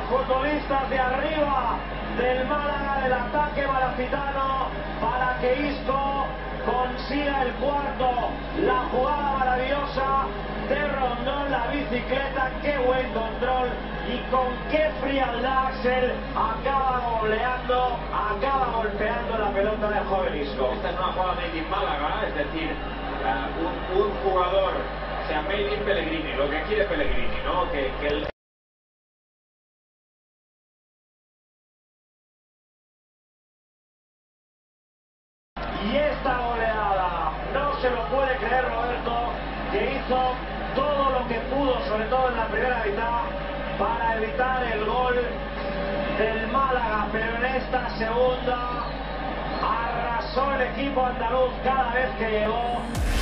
futbolistas de arriba del Málaga, del ataque malacitano, para que Isco consiga el cuarto. La jugada maravillosa de Rondón, la bicicleta, qué buen control y con qué frialdad Axel acaba goleando, acaba golpeando la pelota del joven Isco. Esta es una jugada made in Málaga, es decir, un jugador, o sea, made in Pellegrini, lo que quiere Pellegrini, ¿no? Que el... Y esta goleada, no se lo puede creer Roberto, que hizo todo lo que pudo, sobre todo en la primera mitad, para evitar el gol del Málaga, pero en esta segunda arrasó el equipo andaluz cada vez que llegó.